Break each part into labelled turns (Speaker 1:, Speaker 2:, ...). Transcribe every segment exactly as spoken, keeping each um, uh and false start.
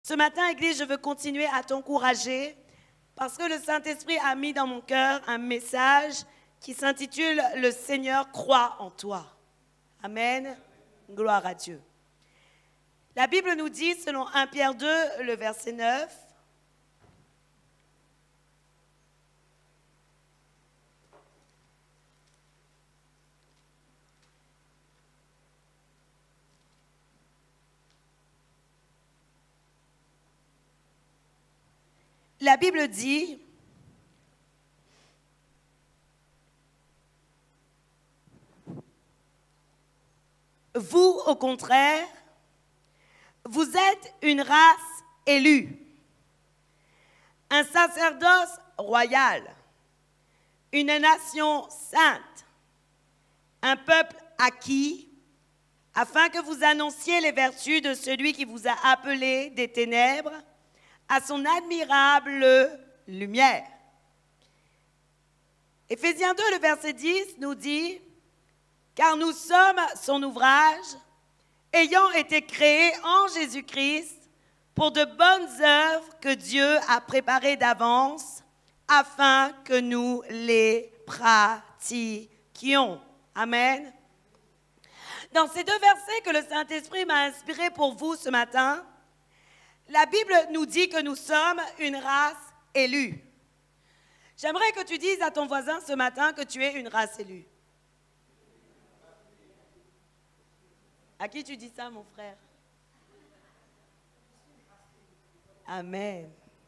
Speaker 1: Ce matin, Église, je veux continuer à t'encourager parce que le Saint-Esprit a mis dans mon cœur un message qui s'intitule « Le Seigneur croit en toi ». Amen. Gloire à Dieu. La Bible nous dit, selon premier Pierre deux, le verset neuf, la Bible dit, vous, au contraire, vous êtes une race élue, un sacerdoce royal, une nation sainte, un peuple acquis, afin que vous annonciez les vertus de celui qui vous a appelé des ténèbres à son admirable lumière. Éphésiens deux, le verset dix nous dit, « Car nous sommes son ouvrage, ayant été créés en Jésus-Christ pour de bonnes œuvres que Dieu a préparées d'avance, afin que nous les pratiquions. » Amen. Dans ces deux versets que le Saint-Esprit m'a inspiré pour vous ce matin, la Bible nous dit que nous sommes une race élue. J'aimerais que tu dises à ton voisin ce matin que tu es une race élue. À qui tu dis ça, mon frère? Amen.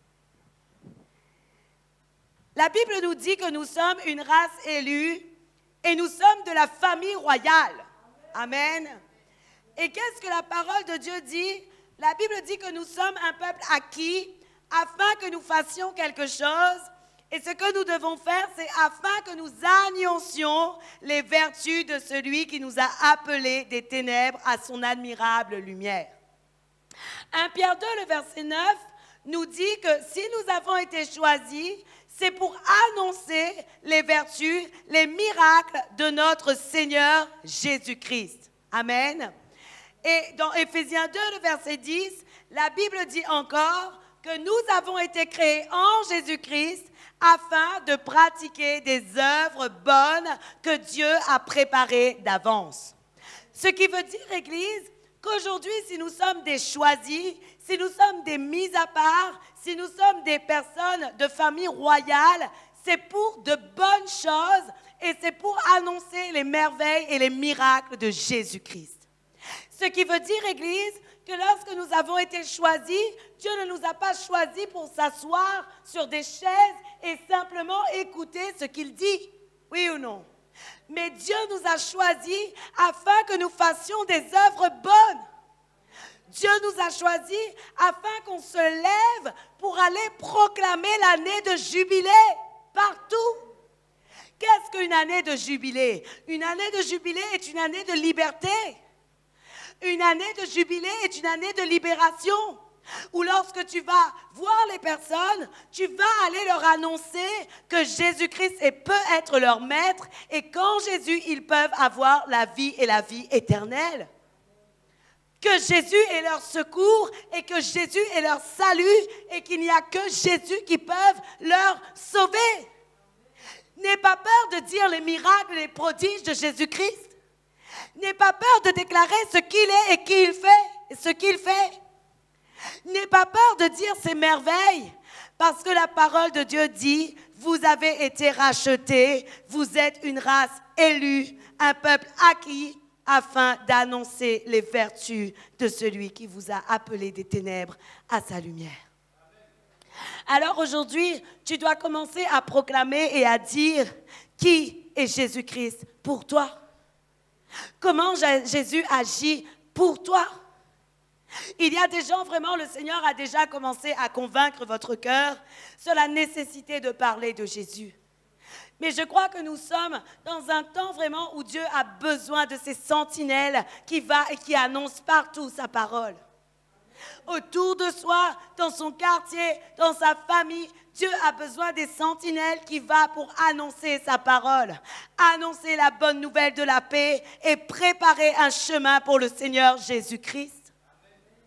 Speaker 1: La Bible nous dit que nous sommes une race élue et nous sommes de la famille royale. Amen. Et qu'est-ce que la parole de Dieu dit? La Bible dit que nous sommes un peuple acquis afin que nous fassions quelque chose. Et ce que nous devons faire, c'est afin que nous annoncions les vertus de celui qui nous a appelés des ténèbres à son admirable lumière. premier Pierre deux, le verset neuf, nous dit que si nous avons été choisis, c'est pour annoncer les vertus, les miracles de notre Seigneur Jésus-Christ. Amen. Et dans Éphésiens deux, le verset dix, la Bible dit encore que nous avons été créés en Jésus-Christ afin de pratiquer des œuvres bonnes que Dieu a préparées d'avance. Ce qui veut dire, Église, qu'aujourd'hui, si nous sommes des choisis, si nous sommes des mis à part, si nous sommes des personnes de famille royale, c'est pour de bonnes choses et c'est pour annoncer les merveilles et les miracles de Jésus-Christ. Ce qui veut dire, Église, que lorsque nous avons été choisis, Dieu ne nous a pas choisis pour s'asseoir sur des chaises et simplement écouter ce qu'il dit. Oui ou non? Mais Dieu nous a choisis afin que nous fassions des œuvres bonnes. Dieu nous a choisis afin qu'on se lève pour aller proclamer l'année de jubilé partout. Qu'est-ce qu'une année de jubilé? Une année de jubilé est une année de liberté. Une année de jubilé est une année de libération, où lorsque tu vas voir les personnes, tu vas aller leur annoncer que Jésus-Christ peut être leur maître et qu'en Jésus, ils peuvent avoir la vie et la vie éternelle. Que Jésus est leur secours et que Jésus est leur salut et qu'il n'y a que Jésus qui peut leur sauver. N'aie pas peur de dire les miracles et les prodiges de Jésus-Christ. N'aie pas peur de déclarer ce qu'il est et qui il fait, et ce qu'il fait. N'aie pas peur de dire ces merveilles, parce que la parole de Dieu dit, vous avez été rachetés, vous êtes une race élue, un peuple acquis, afin d'annoncer les vertus de celui qui vous a appelé des ténèbres à sa lumière. Alors aujourd'hui, tu dois commencer à proclamer et à dire qui est Jésus-Christ pour toi. Comment Jésus agit pour toi? Il y a des gens, vraiment, le Seigneur a déjà commencé à convaincre votre cœur sur la nécessité de parler de Jésus. Mais je crois que nous sommes dans un temps vraiment où Dieu a besoin de ces sentinelles qui va et qui annoncent partout sa parole. Autour de soi, dans son quartier, dans sa famille, Dieu a besoin des sentinelles qui vont pour annoncer sa parole, annoncer la bonne nouvelle de la paix et préparer un chemin pour le Seigneur Jésus-Christ.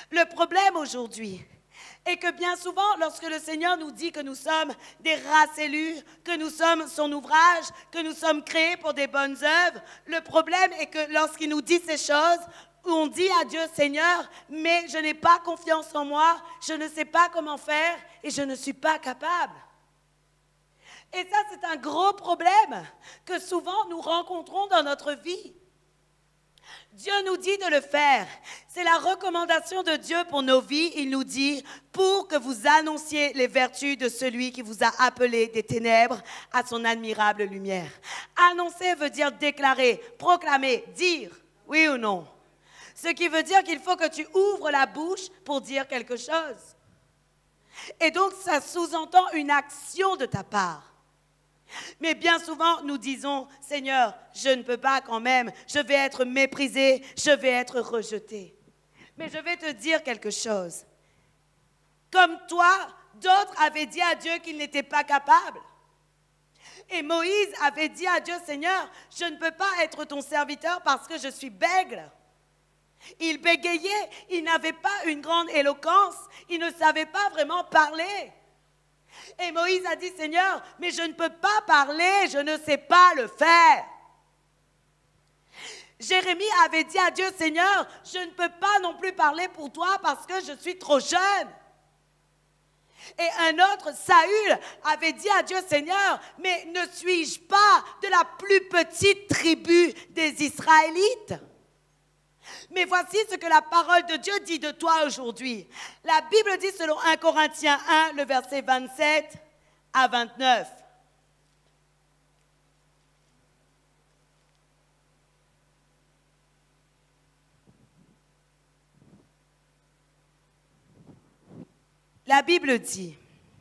Speaker 1: Le problème aujourd'hui est que bien souvent, lorsque le Seigneur nous dit que nous sommes des races élues, que nous sommes son ouvrage, que nous sommes créés pour des bonnes œuvres, le problème est que lorsqu'il nous dit ces choses, on dit à Dieu, Seigneur, mais je n'ai pas confiance en moi, je ne sais pas comment faire et je ne suis pas capable. Et ça, c'est un gros problème que souvent nous rencontrons dans notre vie. Dieu nous dit de le faire. C'est la recommandation de Dieu pour nos vies. Il nous dit, pour que vous annonciez les vertus de celui qui vous a appelé des ténèbres à son admirable lumière. Annoncer veut dire déclarer, proclamer, dire, oui ou non. Ce qui veut dire qu'il faut que tu ouvres la bouche pour dire quelque chose. Et donc, ça sous-entend une action de ta part. Mais bien souvent, nous disons, Seigneur, je ne peux pas quand même, je vais être méprisé, je vais être rejeté. Mais je vais te dire quelque chose. Comme toi, d'autres avaient dit à Dieu qu'ils n'étaient pas capables. Et Moïse avait dit à Dieu, Seigneur, je ne peux pas être ton serviteur parce que je suis bègle. Il bégayait, il n'avait pas une grande éloquence, il ne savait pas vraiment parler. Et Moïse a dit, Seigneur, mais je ne peux pas parler, je ne sais pas le faire. Jérémie avait dit à Dieu, Seigneur, je ne peux pas non plus parler pour toi parce que je suis trop jeune. Et un autre, Saül, avait dit à Dieu, Seigneur, mais ne suis-je pas de la plus petite tribu des Israélites? Mais voici ce que la parole de Dieu dit de toi aujourd'hui. La Bible dit selon un Corinthiens un, le verset vingt-sept à vingt-neuf. La Bible dit,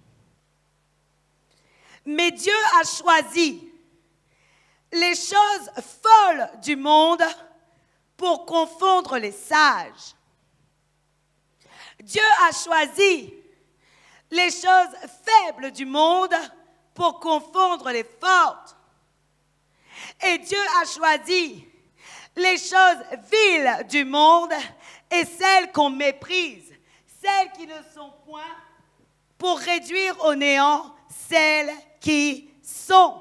Speaker 1: « Mais Dieu a choisi les choses folles du monde pour confondre les sages. Dieu a choisi les choses faibles du monde pour confondre les fortes. Et Dieu a choisi les choses viles du monde et celles qu'on méprise, celles qui ne sont point, pour réduire au néant celles qui sont,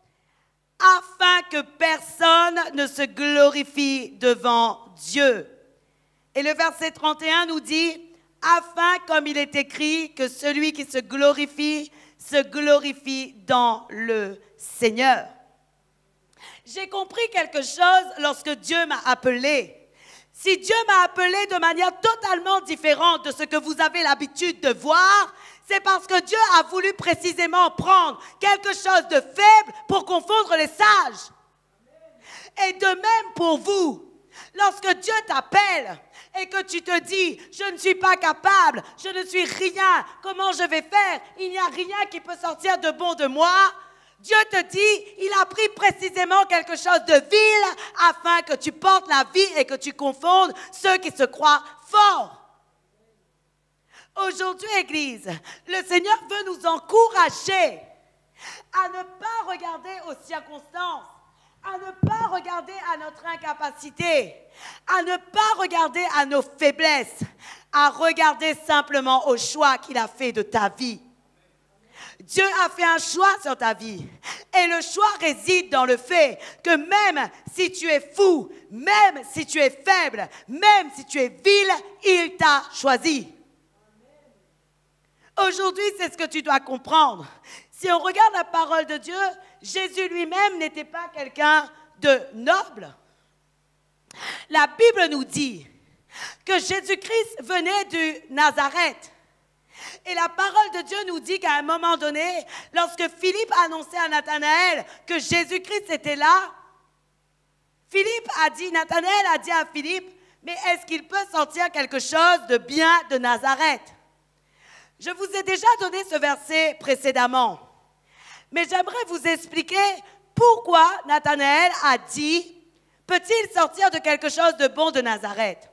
Speaker 1: afin que personne ne se glorifie devant Dieu. » Et le verset trente et un nous dit, « Afin, comme il est écrit, que celui qui se glorifie, se glorifie dans le Seigneur. » J'ai compris quelque chose lorsque Dieu m'a appelé. Si Dieu m'a appelé de manière totalement différente de ce que vous avez l'habitude de voir, c'est parce que Dieu a voulu précisément prendre quelque chose de faible pour confondre les sages. Et de même pour vous, lorsque Dieu t'appelle et que tu te dis, je ne suis pas capable, je ne suis rien, comment je vais faire? Il n'y a rien qui peut sortir de bon de moi. Dieu te dit, il a pris précisément quelque chose de vil afin que tu portes la vie et que tu confondes ceux qui se croient forts. Aujourd'hui, Église, le Seigneur veut nous encourager à ne pas regarder aux circonstances, à ne pas regarder à notre incapacité, à ne pas regarder à nos faiblesses, à regarder simplement au choix qu'il a fait de ta vie. Dieu a fait un choix sur ta vie. Et le choix réside dans le fait que même si tu es fou, même si tu es faible, même si tu es vil, il t'a choisi. Aujourd'hui, c'est ce que tu dois comprendre. Si on regarde la parole de Dieu, Jésus lui-même n'était pas quelqu'un de noble. La Bible nous dit que Jésus-Christ venait du Nazareth. Et la parole de Dieu nous dit qu'à un moment donné, lorsque Philippe a annoncé à Nathanaël que Jésus-Christ était là, Philippe a dit, Nathanaël a dit à Philippe, mais est-ce qu'il peut sortir quelque chose de bien de Nazareth? Je vous ai déjà donné ce verset précédemment, mais j'aimerais vous expliquer pourquoi Nathanaël a dit, peut-il sortir de quelque chose de bon de Nazareth?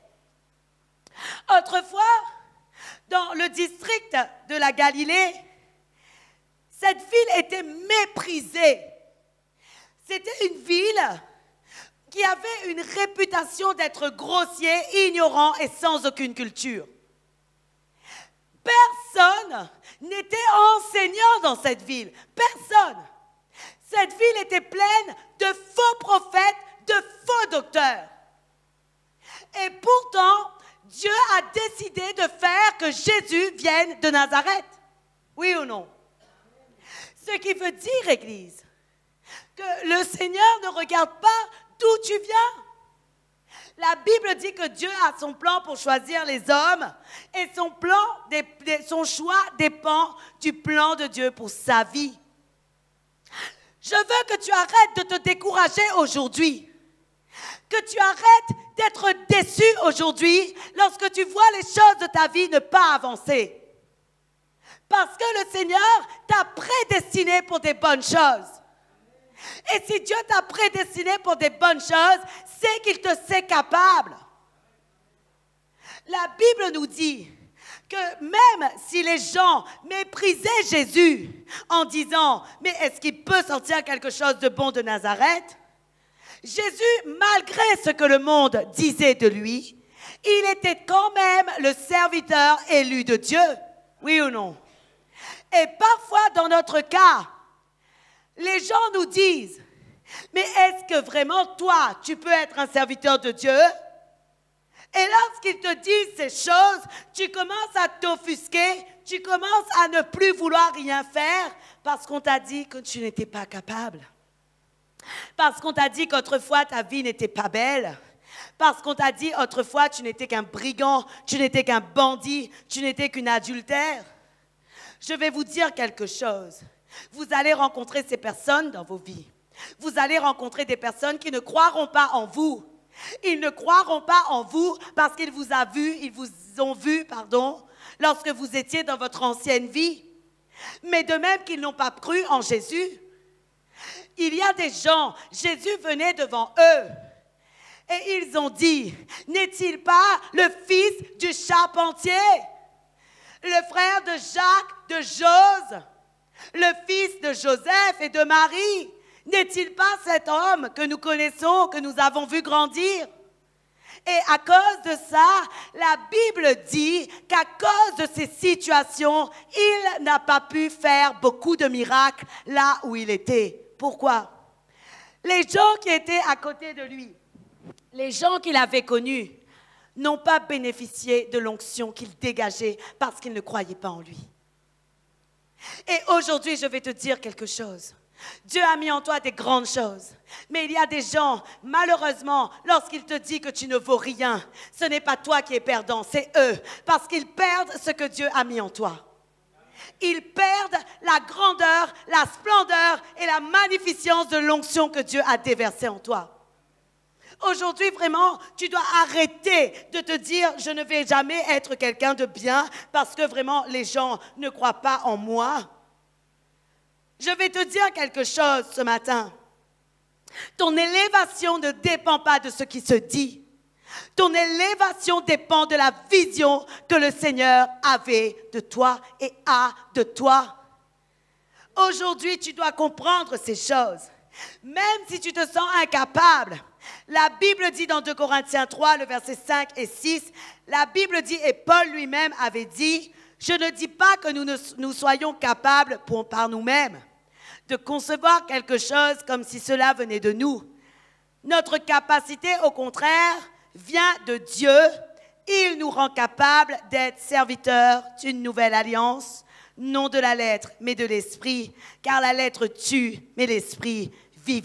Speaker 1: Autrefois, dans le district de la Galilée, cette ville était méprisée. C'était une ville qui avait une réputation d'être grossier, ignorant et sans aucune culture. Personne n'était enseignant dans cette ville. Personne. Cette ville était pleine de faux prophètes, de faux docteurs. Et pourtant, Dieu a décidé de faire que Jésus vienne de Nazareth. Oui ou non? Ce qui veut dire, Église, que le Seigneur ne regarde pas d'où tu viens. La Bible dit que Dieu a son plan pour choisir les hommes et son plan, son choix dépend du plan de Dieu pour sa vie. Je veux que tu arrêtes de te décourager aujourd'hui, que tu arrêtes d'être déçu aujourd'hui lorsque tu vois les choses de ta vie ne pas avancer. Parce que le Seigneur t'a prédestiné pour des bonnes choses. Et si Dieu t'a prédestiné pour des bonnes choses, c'est qu'il te sait capable. La Bible nous dit que même si les gens méprisaient Jésus en disant « Mais est-ce qu'il peut sortir quelque chose de bon de Nazareth ?» Jésus, malgré ce que le monde disait de lui, il était quand même le serviteur élu de Dieu. Oui ou non? Et parfois, dans notre cas, les gens nous disent, mais est-ce que vraiment toi, tu peux être un serviteur de Dieu? Et lorsqu'ils te disent ces choses, tu commences à t'offusquer, tu commences à ne plus vouloir rien faire parce qu'on t'a dit que tu n'étais pas capable. Parce qu'on t'a dit qu'autrefois ta vie n'était pas belle. Parce qu'on t'a dit autrefois tu n'étais qu'un brigand, tu n'étais qu'un bandit, tu n'étais qu'une adultère. Je vais vous dire quelque chose. Vous allez rencontrer ces personnes dans vos vies. Vous allez rencontrer des personnes qui ne croiront pas en vous. Ils ne croiront pas en vous parce qu'ils vous ont vu, ils vous ont vu, pardon, lorsque vous étiez dans votre ancienne vie. Mais de même qu'ils n'ont pas cru en Jésus. Il y a des gens, Jésus venait devant eux et ils ont dit, n'est-il pas le fils du charpentier, le frère de Jacques, de Jose, le fils de Joseph et de Marie? N'est-il pas cet homme que nous connaissons, que nous avons vu grandir? Et à cause de ça, la Bible dit qu'à cause de ces situations, il n'a pas pu faire beaucoup de miracles là où il était. Pourquoi? Les gens qui étaient à côté de lui, les gens qu'il avait connus, n'ont pas bénéficié de l'onction qu'il dégageait parce qu'ils ne croyaient pas en lui. Et aujourd'hui, je vais te dire quelque chose. Dieu a mis en toi des grandes choses. Mais il y a des gens, malheureusement, lorsqu'ils te disent que tu ne vaux rien, ce n'est pas toi qui es perdant, c'est eux. Parce qu'ils perdent ce que Dieu a mis en toi. Ils perdent la grandeur, la splendeur et la magnificence de l'onction que Dieu a déversée en toi. Aujourd'hui, vraiment, tu dois arrêter de te dire « Je ne vais jamais être quelqu'un de bien parce que vraiment, les gens ne croient pas en moi. » Je vais te dire quelque chose ce matin. Ton élévation ne dépend pas de ce qui se dit. Ton élévation dépend de la vision que le Seigneur avait de toi et a de toi. Aujourd'hui, tu dois comprendre ces choses. Même si tu te sens incapable, la Bible dit dans deux Corinthiens trois, le verset cinq et six, la Bible dit, et Paul lui-même avait dit, « Je ne dis pas que nous, ne, nous soyons capables pour, par nous-mêmes de concevoir quelque chose comme si cela venait de nous. Notre capacité, au contraire, vient de Dieu. Il nous rend capables d'être serviteurs d'une nouvelle alliance, non de la lettre, mais de l'esprit, car la lettre tue, mais l'esprit vivifie. »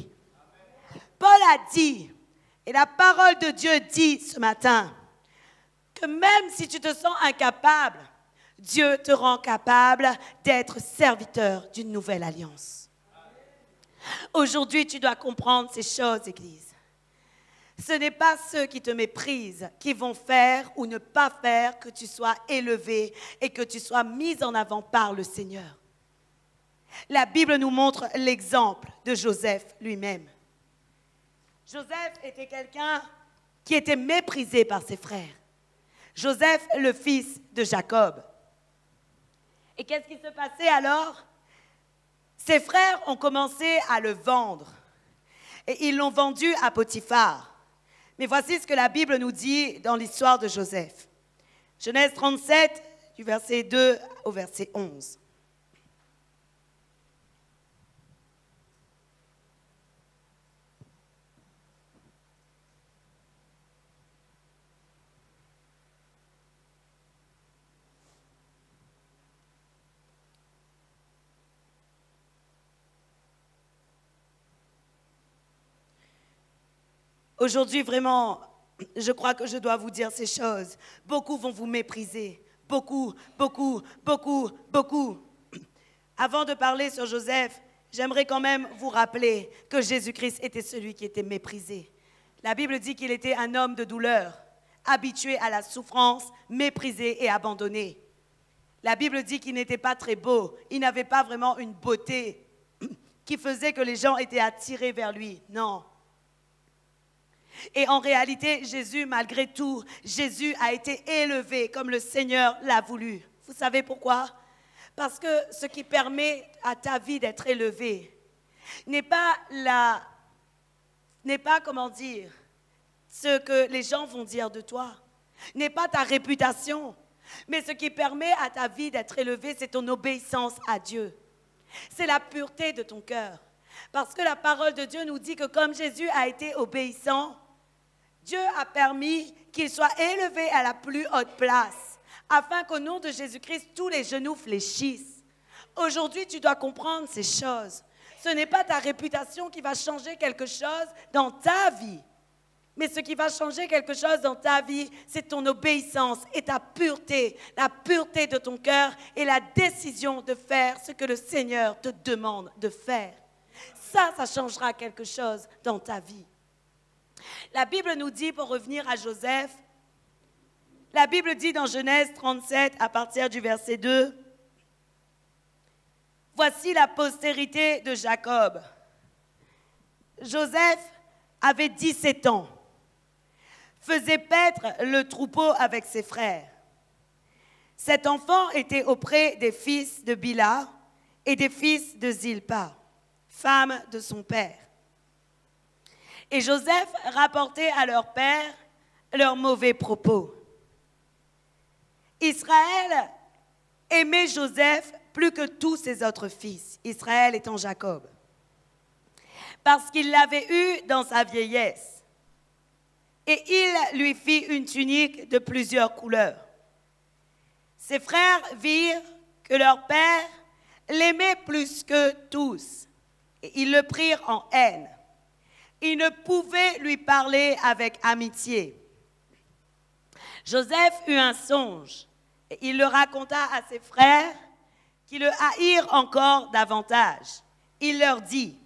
Speaker 1: Paul a dit, et la parole de Dieu dit ce matin, que même si tu te sens incapable, Dieu te rend capable d'être serviteur d'une nouvelle alliance. Aujourd'hui, tu dois comprendre ces choses, Église. Ce n'est pas ceux qui te méprisent qui vont faire ou ne pas faire que tu sois élevé et que tu sois mis en avant par le Seigneur. La Bible nous montre l'exemple de Joseph lui-même. Joseph était quelqu'un qui était méprisé par ses frères. Joseph, le fils de Jacob. Et qu'est-ce qui se passait alors? Ses frères ont commencé à le vendre. Et ils l'ont vendu à Potiphar. Mais voici ce que la Bible nous dit dans l'histoire de Joseph. Genèse trente-sept, du verset deux au verset onze. Aujourd'hui, vraiment, je crois que je dois vous dire ces choses. Beaucoup vont vous mépriser. Beaucoup, beaucoup, beaucoup, beaucoup. Avant de parler sur Joseph, j'aimerais quand même vous rappeler que Jésus-Christ était celui qui était méprisé. La Bible dit qu'il était un homme de douleur, habitué à la souffrance, méprisé et abandonné. La Bible dit qu'il n'était pas très beau. Il n'avait pas vraiment une beauté qui faisait que les gens étaient attirés vers lui. Non. Et en réalité, Jésus, malgré tout, Jésus a été élevé comme le Seigneur l'a voulu. Vous savez pourquoi? Parce que ce qui permet à ta vie d'être élevée n'est pas la, n'est pas, comment dire, ce que les gens vont dire de toi, n'est pas ta réputation, mais ce qui permet à ta vie d'être élevée, c'est ton obéissance à Dieu. C'est la pureté de ton cœur. Parce que la parole de Dieu nous dit que comme Jésus a été obéissant, Dieu a permis qu'il soit élevé à la plus haute place, afin qu'au nom de Jésus-Christ, tous les genoux fléchissent. Aujourd'hui, tu dois comprendre ces choses. Ce n'est pas ta réputation qui va changer quelque chose dans ta vie, mais ce qui va changer quelque chose dans ta vie, c'est ton obéissance et ta pureté, la pureté de ton cœur et la décision de faire ce que le Seigneur te demande de faire. Ça, ça changera quelque chose dans ta vie. La Bible nous dit, pour revenir à Joseph, la Bible dit dans Genèse trente-sept, à partir du verset deux, « Voici la postérité de Jacob. Joseph avait dix-sept ans, faisait paître le troupeau avec ses frères. Cet enfant était auprès des fils de Bila et des fils de Zilpa, femme de son père. Et Joseph rapportait à leur père leurs mauvais propos. Israël aimait Joseph plus que tous ses autres fils, Israël étant Jacob, parce qu'il l'avait eu dans sa vieillesse. Et il lui fit une tunique de plusieurs couleurs. Ses frères virent que leur père l'aimait plus que tous, et ils le prirent en haine. Ils ne pouvaient lui parler avec amitié. Joseph eut un songe, et il le raconta à ses frères, qui le haïrent encore davantage. Il leur dit,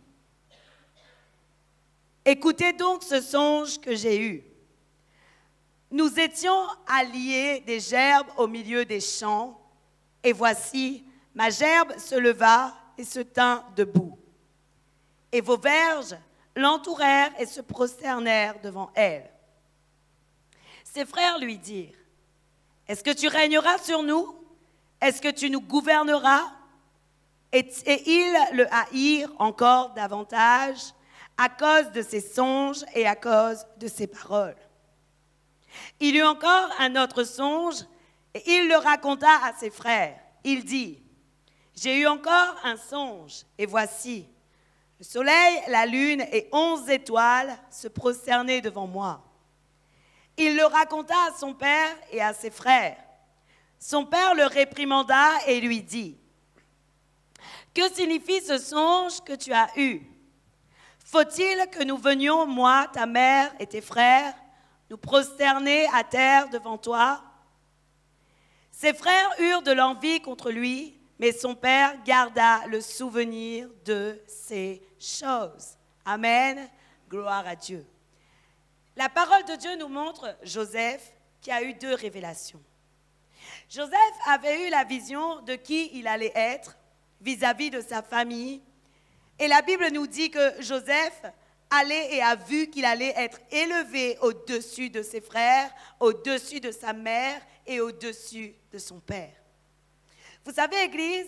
Speaker 1: « Écoutez donc ce songe que j'ai eu. Nous étions alliés des gerbes au milieu des champs, et voici, ma gerbe se leva et se tint debout. Et vos verges l'entourèrent et se prosternèrent devant elle. Ses frères lui dirent, « Est-ce que tu régneras sur nous? Est-ce que tu nous gouverneras? » Et, et ils le haïrent encore davantage à cause de ses songes et à cause de ses paroles. Il eut encore un autre songe et il le raconta à ses frères. Il dit, « J'ai eu encore un songe et voici, le soleil, la lune et onze étoiles se prosternaient devant moi. » Il le raconta à son père et à ses frères. Son père le réprimanda et lui dit, « Que signifie ce songe que tu as eu? Faut-il que nous venions, moi, ta mère et tes frères, nous prosterner à terre devant toi? » Ses frères eurent de l'envie contre lui, mais son père garda le souvenir de ces choses. Amen. Gloire à Dieu. La parole de Dieu nous montre Joseph qui a eu deux révélations. Joseph avait eu la vision de qui il allait être vis-à-vis de sa famille. Et la Bible nous dit que Joseph allait et a vu qu'il allait être élevé au-dessus de ses frères, au-dessus de sa mère et au-dessus de son père. Vous savez, Église,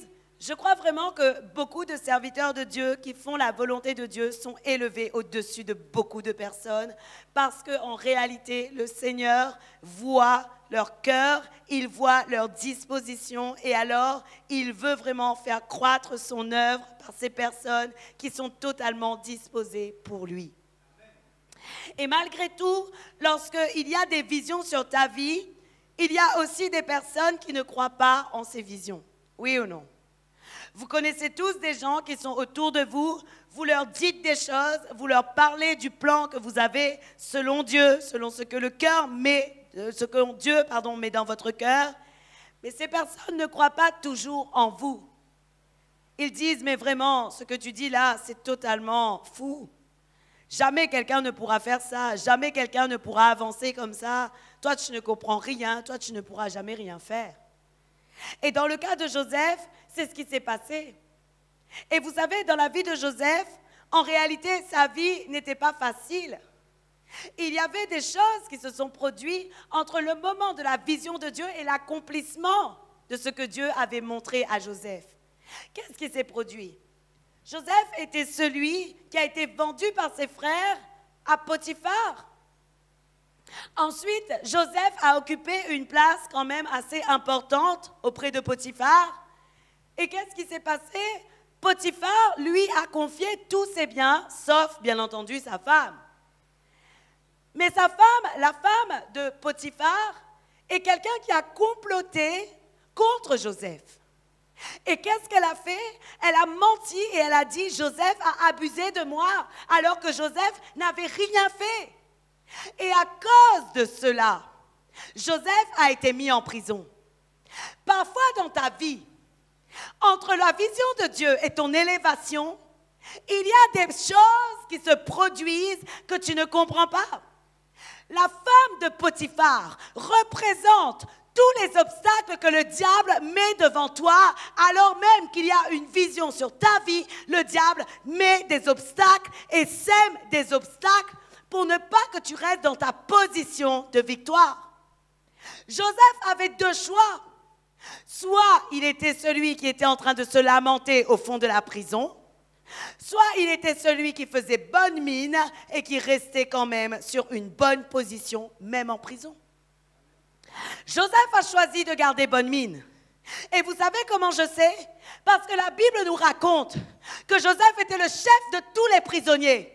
Speaker 1: Je crois vraiment que beaucoup de serviteurs de Dieu qui font la volonté de Dieu sont élevés au-dessus de beaucoup de personnes parce qu'en réalité, le Seigneur voit leur cœur, il voit leur disposition et alors il veut vraiment faire croître son œuvre par ces personnes qui sont totalement disposées pour lui. Et malgré tout, lorsqu'il y a des visions sur ta vie, il y a aussi des personnes qui ne croient pas en ces visions. Oui ou non? Vous connaissez tous des gens qui sont autour de vous, vous leur dites des choses, vous leur parlez du plan que vous avez selon Dieu, selon ce que le cœur met, ce que Dieu, pardon, met dans votre cœur. Mais ces personnes ne croient pas toujours en vous. Ils disent, mais vraiment, ce que tu dis là, c'est totalement fou. Jamais quelqu'un ne pourra faire ça, jamais quelqu'un ne pourra avancer comme ça. Toi, tu ne comprends rien, toi, tu ne pourras jamais rien faire. Et dans le cas de Joseph, c'est ce qui s'est passé. Et vous savez, dans la vie de Joseph, en réalité, sa vie n'était pas facile. Il y avait des choses qui se sont produites entre le moment de la vision de Dieu et l'accomplissement de ce que Dieu avait montré à Joseph. Qu'est-ce qui s'est produit? Joseph était celui qui a été vendu par ses frères à Potiphar. Ensuite, Joseph a occupé une place quand même assez importante auprès de Potiphar. Et qu'est-ce qui s'est passé? Potiphar, lui, a confié tous ses biens, sauf, bien entendu, sa femme. Mais sa femme, la femme de Potiphar, est quelqu'un qui a comploté contre Joseph. Et qu'est-ce qu'elle a fait? Elle a menti et elle a dit, Joseph a abusé de moi, alors que Joseph n'avait rien fait. Et à cause de cela, Joseph a été mis en prison. Parfois dans ta vie, entre la vision de Dieu et ton élévation, il y a des choses qui se produisent que tu ne comprends pas. La femme de Potiphar représente tous les obstacles que le diable met devant toi, alors même qu'il y a une vision sur ta vie, le diable met des obstacles et sème des obstacles pour ne pas que tu restes dans ta position de victoire. Joseph avait deux choix. Soit il était celui qui était en train de se lamenter au fond de la prison, soit il était celui qui faisait bonne mine et qui restait quand même sur une bonne position, même en prison. Joseph a choisi de garder bonne mine. Et vous savez comment je sais? Parce que la Bible nous raconte que Joseph était le chef de tous les prisonniers.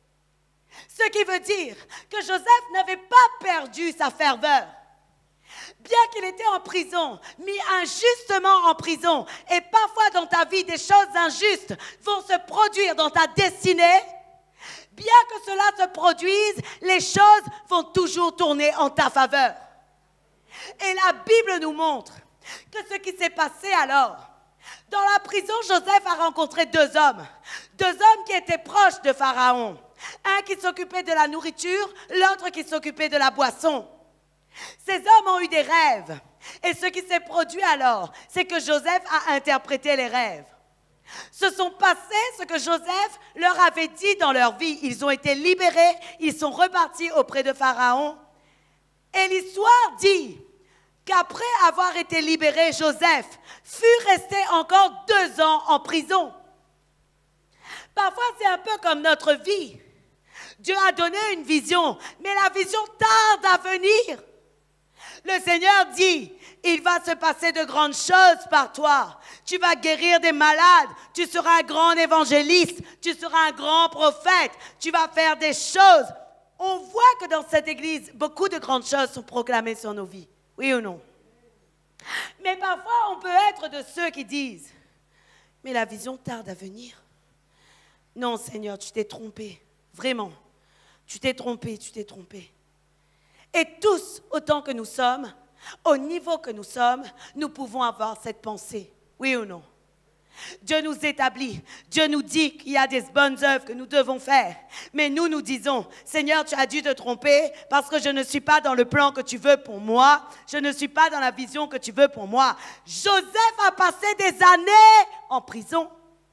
Speaker 1: Ce qui veut dire que Joseph n'avait pas perdu sa ferveur. Bien qu'il était en prison, mis injustement en prison, et parfois dans ta vie des choses injustes vont se produire dans ta destinée, bien que cela se produise, les choses vont toujours tourner en ta faveur. Et la Bible nous montre que ce qui s'est passé alors, dans la prison, Joseph a rencontré deux hommes, deux hommes qui étaient proches de Pharaon, un qui s'occupait de la nourriture, l'autre qui s'occupait de la boisson. Ces hommes ont eu des rêves. Et ce qui s'est produit alors, c'est que Joseph a interprété les rêves. Se sont passés ce que Joseph leur avait dit dans leur vie. Ils ont été libérés, ils sont repartis auprès de Pharaon. Et l'histoire dit qu'après avoir été libéré, Joseph fut resté encore deux ans en prison. Parfois, c'est un peu comme notre vie. Dieu a donné une vision, mais la vision tarde à venir. Le Seigneur dit, il va se passer de grandes choses par toi. Tu vas guérir des malades, tu seras un grand évangéliste, tu seras un grand prophète, tu vas faire des choses. On voit que dans cette église, beaucoup de grandes choses sont proclamées sur nos vies. Oui ou non? Mais parfois, on peut être de ceux qui disent, mais la vision tarde à venir. Non, Seigneur, tu t'es trompé. Vraiment, tu t'es trompé, tu t'es trompé. Et tous, autant que nous sommes, au niveau que nous sommes, nous pouvons avoir cette pensée. Oui ou non? Dieu nous établit, Dieu nous dit qu'il y a des bonnes œuvres que nous devons faire. Mais nous, nous disons, Seigneur, tu as dû te tromper parce que je ne suis pas dans le plan que tu veux pour moi. Je ne suis pas dans la vision que tu veux pour moi. Joseph a passé des années en prison.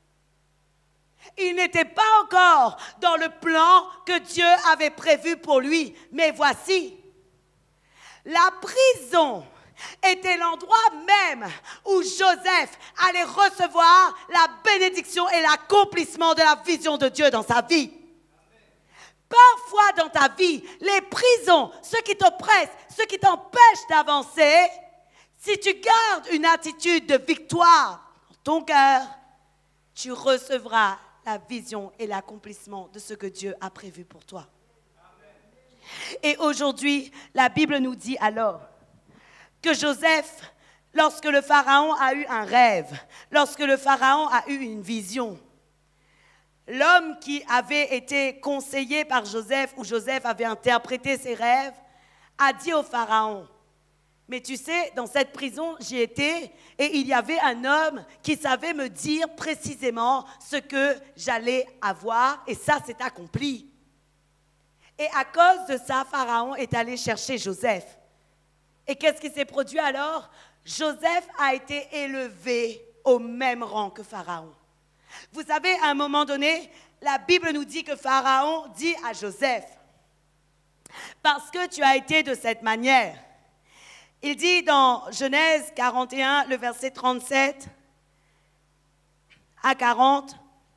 Speaker 1: Il n'était pas encore dans le plan que Dieu avait prévu pour lui. Mais voici, la prison était l'endroit même où Joseph allait recevoir la bénédiction et l'accomplissement de la vision de Dieu dans sa vie. Parfois dans ta vie, les prisons, ce qui t'oppresse, ce qui t'empêche d'avancer, si tu gardes une attitude de victoire dans ton cœur, tu recevras la vision et l'accomplissement de ce que Dieu a prévu pour toi. Et aujourd'hui, la Bible nous dit alors que Joseph, lorsque le Pharaon a eu un rêve, lorsque le Pharaon a eu une vision, l'homme qui avait été conseillé par Joseph, ou Joseph avait interprété ses rêves, a dit au Pharaon, mais tu sais, dans cette prison, j'y étais, et il y avait un homme qui savait me dire précisément ce que j'allais avoir, et ça s'est accompli. Et à cause de ça, Pharaon est allé chercher Joseph. Et qu'est-ce qui s'est produit alors? Joseph a été élevé au même rang que Pharaon. Vous savez, à un moment donné, la Bible nous dit que Pharaon dit à Joseph, « Parce que tu as été de cette manière. » Il dit dans Genèse quarante et un, le verset trente-sept à quarante,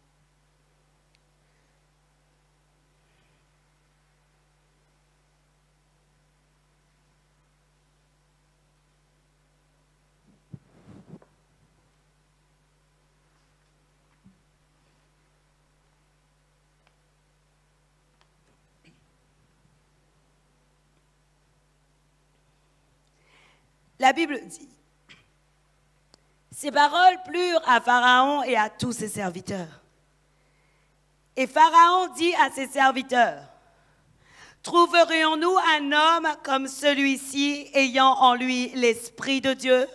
Speaker 1: la Bible dit, ces paroles plurent à Pharaon et à tous ses serviteurs. Et Pharaon dit à ses serviteurs, trouverions-nous un homme comme celui-ci ayant en lui l'Esprit de Dieu?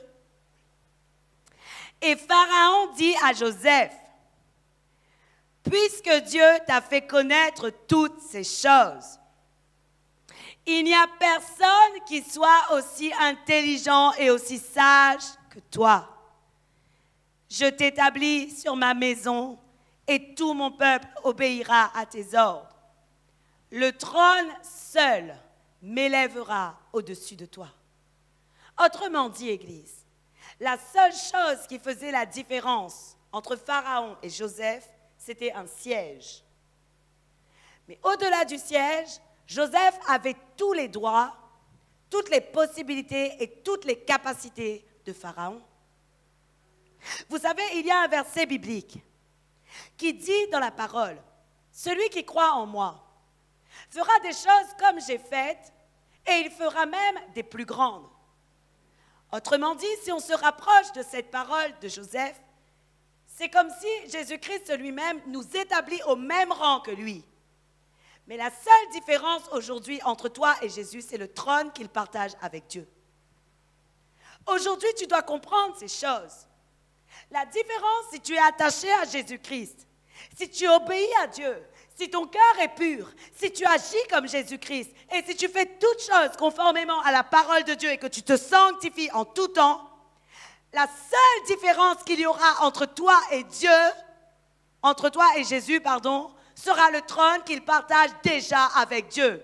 Speaker 1: Et Pharaon dit à Joseph, puisque Dieu t'a fait connaître toutes ces choses, il n'y a personne qui soit aussi intelligent et aussi sage que toi. Je t'établis sur ma maison et tout mon peuple obéira à tes ordres. Le trône seul m'élèvera au-dessus de toi. Autrement dit, Église, la seule chose qui faisait la différence entre Pharaon et Joseph, c'était un siège. Mais au-delà du siège, Joseph avait tous les droits, toutes les possibilités et toutes les capacités de Pharaon. Vous savez, il y a un verset biblique qui dit dans la parole, « Celui qui croit en moi fera des choses comme j'ai faites et il fera même des plus grandes. » Autrement dit, si on se rapproche de cette parole de Joseph, c'est comme si Jésus-Christ lui-même nous établit au même rang que lui. Mais la seule différence aujourd'hui entre toi et Jésus, c'est le trône qu'il partage avec Dieu. Aujourd'hui, tu dois comprendre ces choses. La différence, si tu es attaché à Jésus-Christ, si tu obéis à Dieu, si ton cœur est pur, si tu agis comme Jésus-Christ et si tu fais toutes choses conformément à la parole de Dieu et que tu te sanctifies en tout temps, la seule différence qu'il y aura entre toi et Dieu, entre toi et Jésus, pardon, sera le trône qu'il partage déjà avec Dieu.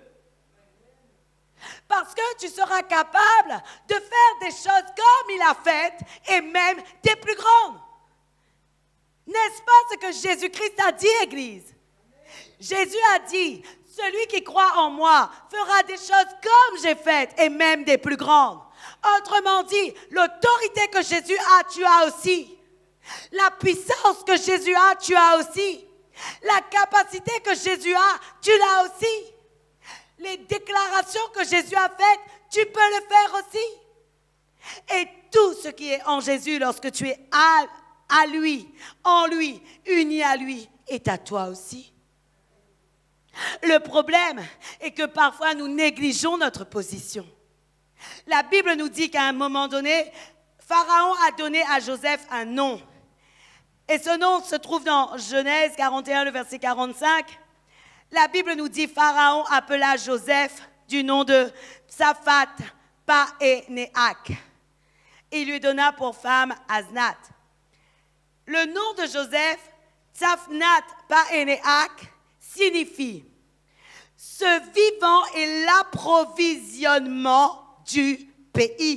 Speaker 1: Parce que tu seras capable de faire des choses comme il a fait et même des plus grandes. N'est-ce pas ce que Jésus-Christ a dit, Église? Jésus a dit, celui qui croit en moi fera des choses comme j'ai faites et même des plus grandes. Autrement dit, l'autorité que Jésus a, tu as aussi. La puissance que Jésus a, tu as aussi. La capacité que Jésus a, tu l'as aussi. Les déclarations que Jésus a faites, tu peux le faire aussi. Et tout ce qui est en Jésus, lorsque tu es à, à lui, en lui, uni à lui, est à toi aussi. Le problème est que parfois nous négligeons notre position. La Bible nous dit qu'à un moment donné, Pharaon a donné à Joseph un nom. Et ce nom se trouve dans Genèse quarante et un, le verset quarante-cinq. La Bible nous dit, Pharaon appela Joseph du nom de Tsafat Paénéak. Il lui donna pour femme Asnath. Le nom de Joseph, Tsafnat Paénéak, signifie « ce vivant est l'approvisionnement du pays ».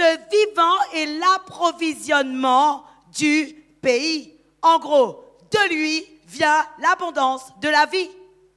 Speaker 1: de vivant et l'approvisionnement du pays. En gros, de lui vient l'abondance de la vie.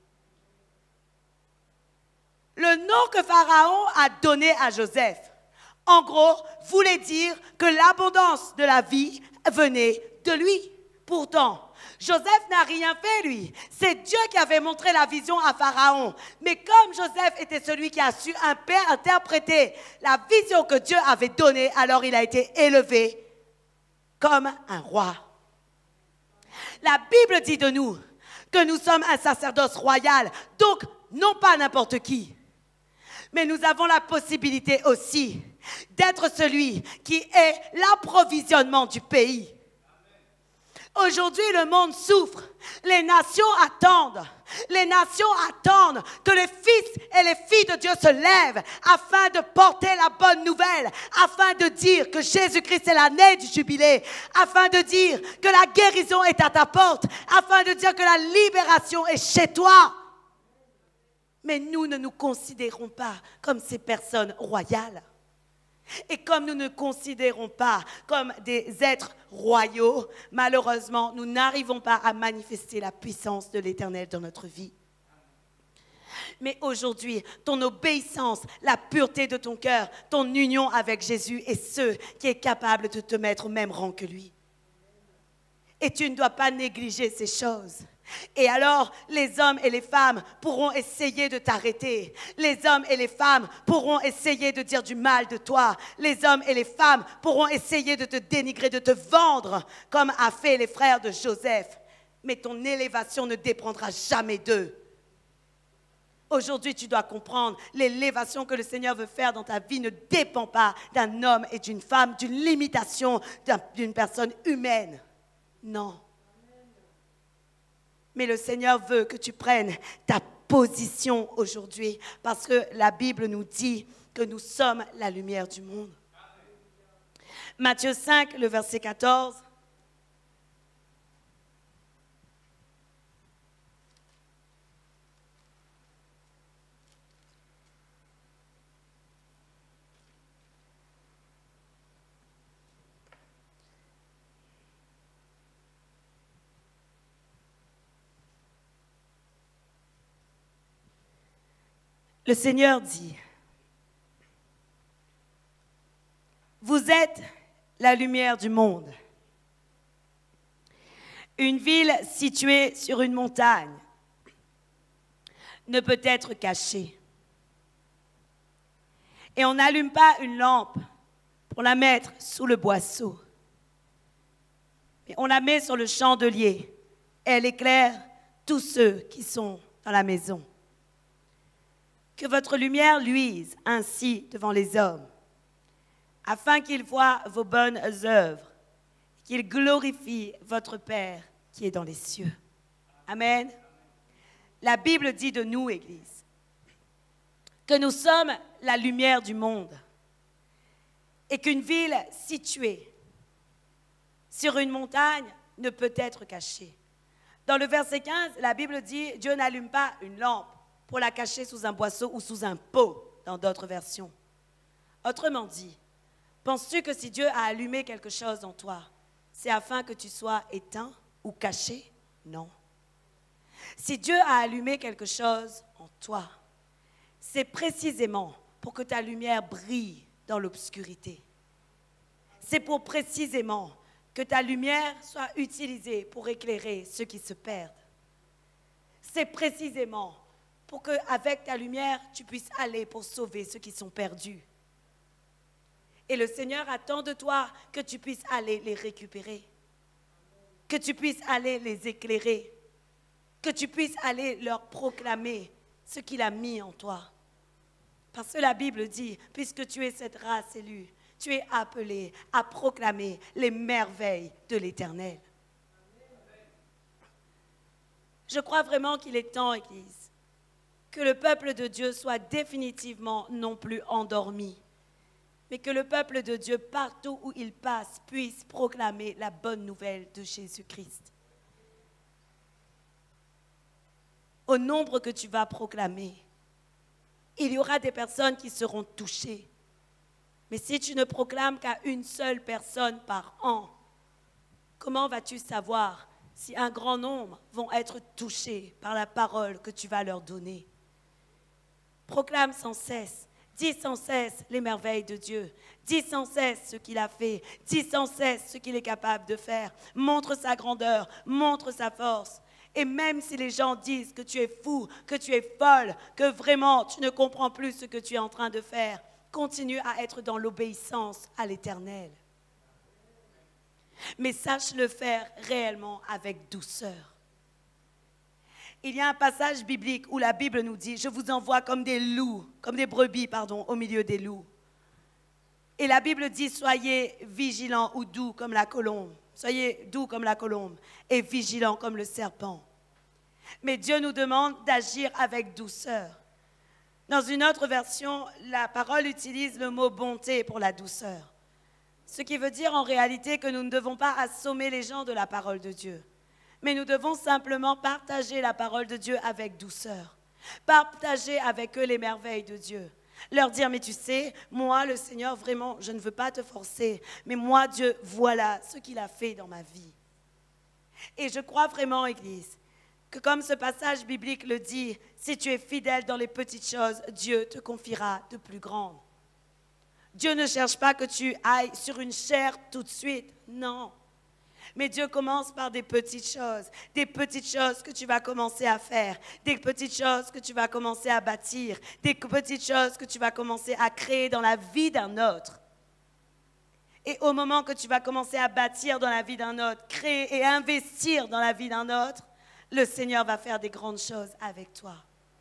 Speaker 1: Le nom que Pharaon a donné à Joseph, en gros, voulait dire que l'abondance de la vie venait de lui. Pourtant, Joseph n'a rien fait, lui. C'est Dieu qui avait montré la vision à Pharaon. Mais comme Joseph était celui qui a su interpréter la vision que Dieu avait donnée, alors il a été élevé comme un roi. La Bible dit de nous que nous sommes un sacerdoce royal, donc non pas n'importe qui. Mais nous avons la possibilité aussi d'être celui qui est l'approvisionnement du pays. Aujourd'hui, le monde souffre. Les nations attendent. Les nations attendent que les fils et les filles de Dieu se lèvent afin de porter la bonne nouvelle, afin de dire que Jésus-Christ est l'année du jubilé, afin de dire que la guérison est à ta porte, afin de dire que la libération est chez toi. Mais nous ne nous considérons pas comme ces personnes royales. Et comme nous ne nous considérons pas comme des êtres royaux, malheureusement, nous n'arrivons pas à manifester la puissance de l'Éternel dans notre vie. Mais aujourd'hui, ton obéissance, la pureté de ton cœur, ton union avec Jésus est ce qui est capable de te mettre au même rang que lui. Et tu ne dois pas négliger ces choses. Et alors, les hommes et les femmes pourront essayer de t'arrêter. Les hommes et les femmes pourront essayer de dire du mal de toi. Les hommes et les femmes pourront essayer de te dénigrer, de te vendre, comme a fait les frères de Joseph. Mais ton élévation ne dépendra jamais d'eux. Aujourd'hui, tu dois comprendre, l'élévation que le Seigneur veut faire dans ta vie ne dépend pas d'un homme et d'une femme, d'une limitation d'une personne humaine. Non. Mais le Seigneur veut que tu prennes ta position aujourd'hui parce que la Bible nous dit que nous sommes la lumière du monde. Matthieu cinq, le verset quatorze. Le Seigneur dit, vous êtes la lumière du monde. Une ville située sur une montagne ne peut être cachée. Et on n'allume pas une lampe pour la mettre sous le boisseau. Mais on la met sur le chandelier. Elle éclaire tous ceux qui sont dans la maison. Que votre lumière luise ainsi devant les hommes, afin qu'ils voient vos bonnes œuvres, qu'ils glorifient votre Père qui est dans les cieux. Amen. La Bible dit de nous, Église, que nous sommes la lumière du monde et qu'une ville située sur une montagne ne peut être cachée. Dans le verset quinze, la Bible dit « Dieu n'allume pas une lampe pour la cacher sous un boisseau ou sous un pot » dans d'autres versions. Autrement dit, penses-tu que si Dieu a allumé quelque chose en toi, c'est afin que tu sois éteint ou caché? Non. Si Dieu a allumé quelque chose en toi, c'est précisément pour que ta lumière brille dans l'obscurité. C'est pour précisément que ta lumière soit utilisée pour éclairer ceux qui se perdent. C'est précisément pour qu'avec ta lumière, tu puisses aller pour sauver ceux qui sont perdus. Et le Seigneur attend de toi que tu puisses aller les récupérer, que tu puisses aller les éclairer, que tu puisses aller leur proclamer ce qu'il a mis en toi. Parce que la Bible dit, puisque tu es cette race élue, tu es appelé à proclamer les merveilles de l'Éternel. Je crois vraiment qu'il est temps, Église, que le peuple de Dieu soit définitivement non plus endormi, mais que le peuple de Dieu, partout où il passe, puisse proclamer la bonne nouvelle de Jésus-Christ. Au nombre que tu vas proclamer, il y aura des personnes qui seront touchées. Mais si tu ne proclames qu'à une seule personne par an, comment vas-tu savoir si un grand nombre vont être touchés par la parole que tu vas leur donner? Proclame sans cesse, dis sans cesse les merveilles de Dieu, dis sans cesse ce qu'il a fait, dis sans cesse ce qu'il est capable de faire, montre sa grandeur, montre sa force. Et même si les gens disent que tu es fou, que tu es folle, que vraiment tu ne comprends plus ce que tu es en train de faire, continue à être dans l'obéissance à l'Éternel. Mais sache le faire réellement avec douceur. Il y a un passage biblique où la Bible nous dit « Je vous envoie comme des loups, comme des brebis, pardon, au milieu des loups. » Et la Bible dit « Soyez vigilants ou doux comme la colombe. Soyez doux comme la colombe et vigilants comme le serpent. » Mais Dieu nous demande d'agir avec douceur. Dans une autre version, la parole utilise le mot « bonté » pour la douceur. Ce qui veut dire en réalité que nous ne devons pas assommer les gens de la parole de Dieu. Mais nous devons simplement partager la parole de Dieu avec douceur. Partager avec eux les merveilles de Dieu. Leur dire, mais tu sais, moi, le Seigneur, vraiment, je ne veux pas te forcer. Mais moi, Dieu, voilà ce qu'il a fait dans ma vie. Et je crois vraiment, Église, que comme ce passage biblique le dit, si tu es fidèle dans les petites choses, Dieu te confiera de plus grandes. Dieu ne cherche pas que tu ailles sur une chaire tout de suite, non. Mais Dieu commence par des petites choses, des petites choses que tu vas commencer à faire, des petites choses que tu vas commencer à bâtir, des petites choses que tu vas commencer à créer dans la vie d'un autre. Et au moment que tu vas commencer à bâtir dans la vie d'un autre, créer et investir dans la vie d'un autre, le Seigneur va faire des grandes choses avec toi.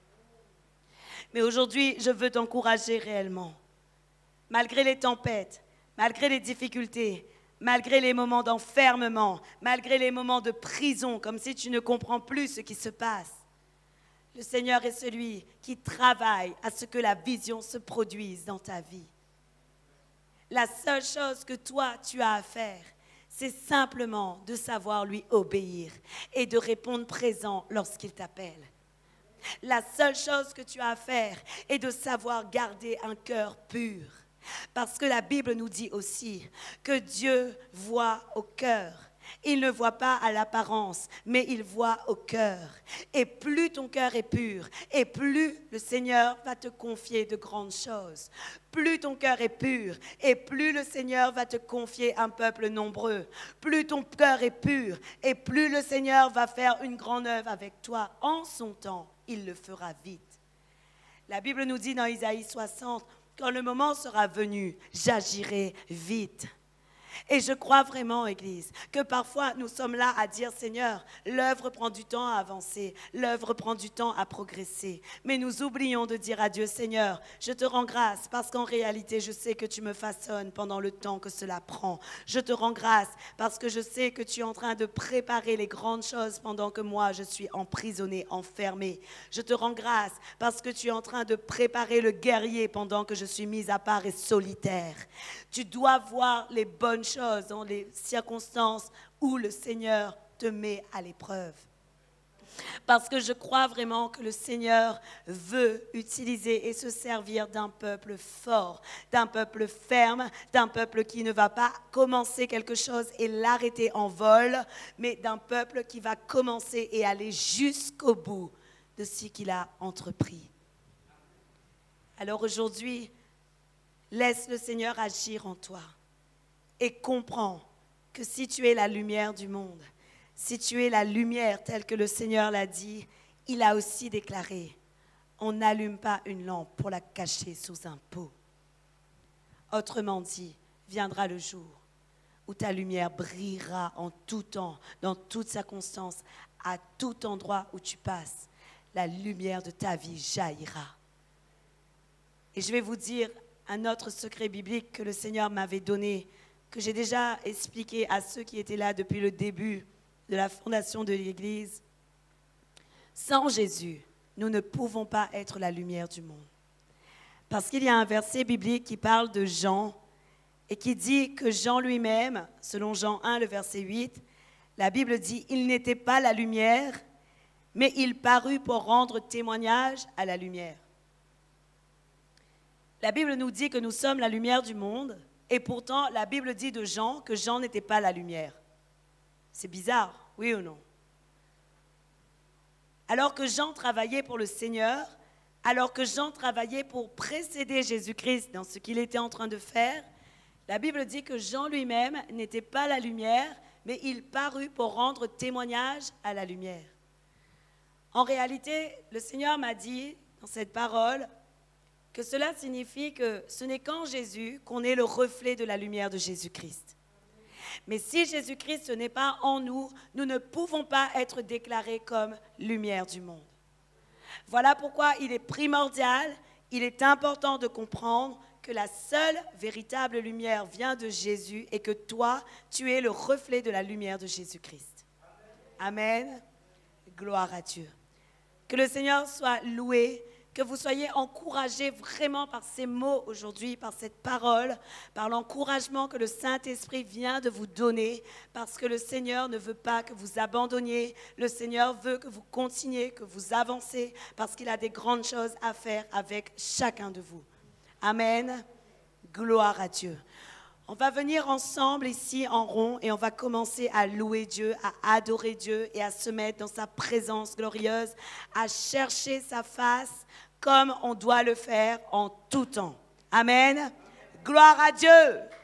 Speaker 1: Mais aujourd'hui, je veux t'encourager réellement. Malgré les tempêtes, malgré les difficultés, malgré les moments d'enfermement, malgré les moments de prison, comme si tu ne comprends plus ce qui se passe, le Seigneur est celui qui travaille à ce que la vision se produise dans ta vie. La seule chose que toi, tu as à faire, c'est simplement de savoir lui obéir et de répondre présent lorsqu'il t'appelle. La seule chose que tu as à faire est de savoir garder un cœur pur. Parce que la Bible nous dit aussi que Dieu voit au cœur. Il ne voit pas à l'apparence, mais il voit au cœur. Et plus ton cœur est pur, et plus le Seigneur va te confier de grandes choses. Plus ton cœur est pur, et plus le Seigneur va te confier un peuple nombreux. Plus ton cœur est pur, et plus le Seigneur va faire une grande œuvre avec toi. En son temps, il le fera vite. La Bible nous dit dans Isaïe soixante, quand le moment sera venu, j'agirai vite. Et je crois vraiment, Église, que parfois nous sommes là à dire, Seigneur, l'œuvre prend du temps à avancer, l'œuvre prend du temps à progresser. Mais nous oublions de dire à Dieu, Seigneur, je te rends grâce parce qu'en réalité, je sais que tu me façonnes pendant le temps que cela prend. Je te rends grâce parce que je sais que tu es en train de préparer les grandes choses pendant que moi, je suis emprisonnée, enfermée. Je te rends grâce parce que tu es en train de préparer le guerrier pendant que je suis mise à part et solitaire. Tu dois voir les bonnes choses dans les circonstances où le Seigneur te met à l'épreuve. Parce que je crois vraiment que le Seigneur veut utiliser et se servir d'un peuple fort, d'un peuple ferme, d'un peuple qui ne va pas commencer quelque chose et l'arrêter en vol, mais d'un peuple qui va commencer et aller jusqu'au bout de ce qu'il a entrepris. Alors aujourd'hui, laisse le Seigneur agir en toi. Et comprends que si tu es la lumière du monde, si tu es la lumière telle que le Seigneur l'a dit, il a aussi déclaré, on n'allume pas une lampe pour la cacher sous un pot. Autrement dit, viendra le jour où ta lumière brillera en tout temps, dans toutes circonstances, à tout endroit où tu passes. La lumière de ta vie jaillira. Et je vais vous dire un autre secret biblique que le Seigneur m'avait donné, que j'ai déjà expliqué à ceux qui étaient là depuis le début de la fondation de l'Église. Sans Jésus, nous ne pouvons pas être la lumière du monde. Parce qu'il y a un verset biblique qui parle de Jean et qui dit que Jean lui-même, selon Jean un, le verset huit, la Bible dit « Il n'était pas la lumière, mais il parut pour rendre témoignage à la lumière. » La Bible nous dit que nous sommes la lumière du monde, et pourtant la Bible dit de Jean que Jean n'était pas la lumière. C'est bizarre, oui ou non? Alors que Jean travaillait pour le Seigneur, alors que Jean travaillait pour précéder Jésus-Christ dans ce qu'il était en train de faire, la Bible dit que Jean lui-même n'était pas la lumière, mais il parut pour rendre témoignage à la lumière. En réalité, le Seigneur m'a dit dans cette parole que cela signifie que ce n'est qu'en Jésus qu'on est le reflet de la lumière de Jésus-Christ. Mais si Jésus-Christ n'est pas en nous, nous ne pouvons pas être déclarés comme lumière du monde. Voilà pourquoi il est primordial, il est important de comprendre que la seule véritable lumière vient de Jésus et que toi, tu es le reflet de la lumière de Jésus-Christ. Amen. Gloire à Dieu. Que le Seigneur soit loué, que vous soyez encouragés vraiment par ces mots aujourd'hui, par cette parole, par l'encouragement que le Saint-Esprit vient de vous donner, parce que le Seigneur ne veut pas que vous abandonniez, le Seigneur veut que vous continuiez, que vous avancez, parce qu'il a des grandes choses à faire avec chacun de vous. Amen. Gloire à Dieu. On va venir ensemble ici en rond et on va commencer à louer Dieu, à adorer Dieu et à se mettre dans sa présence glorieuse, à chercher sa face comme on doit le faire en tout temps. Amen. Gloire à Dieu.